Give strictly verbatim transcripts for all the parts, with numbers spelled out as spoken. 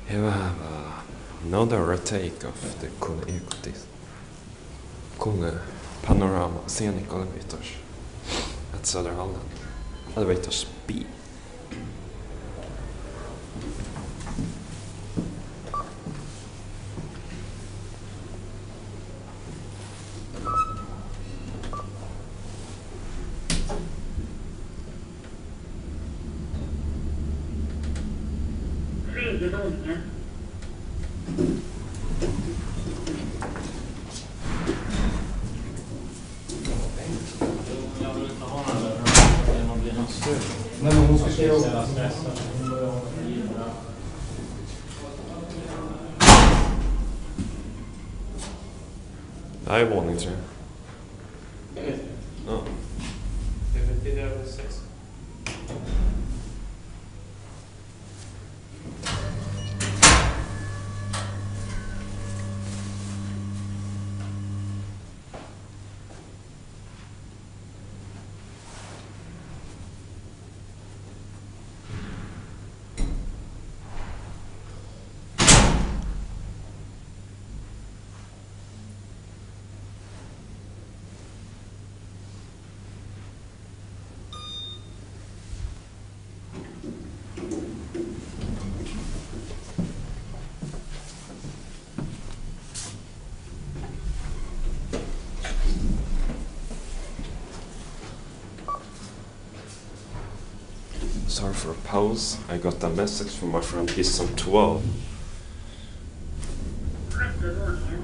Here we have uh, another take of the Kunge Ecotis. Kunge Panorama Scenic Elevators at Söderhallen. Elevators B. Tredje våningen. Jag vill inte ha den där. Det blir något stöd. Nej, men hon ska skriva upp. Det här är våning tre. Jag vet. Ja. Det är väl tidigare sex. Sorry for a pause. I got a message from my friend Gisson twelve. Sjätte våningen.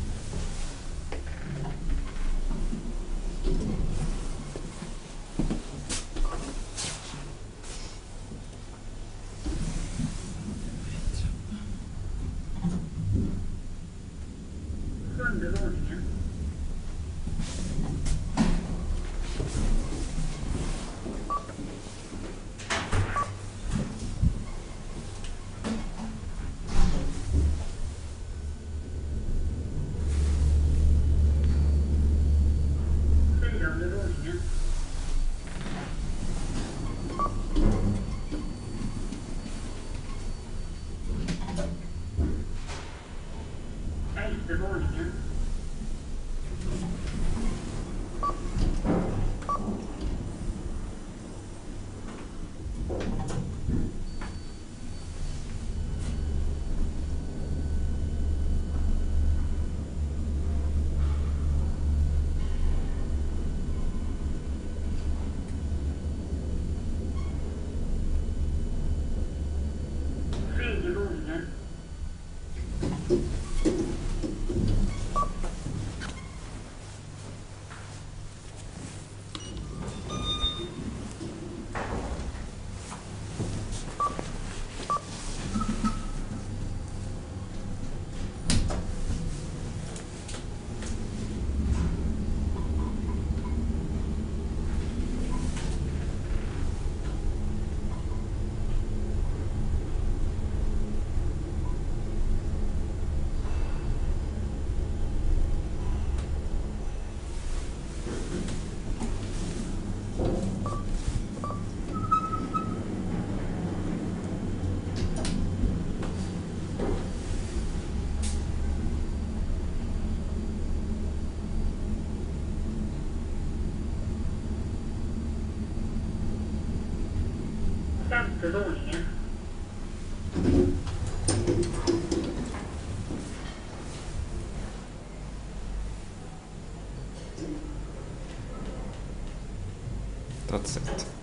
Sjunde våningen. Tionde våningen. Elfte våningen. Tredje våningen. Femte våningen. That's it.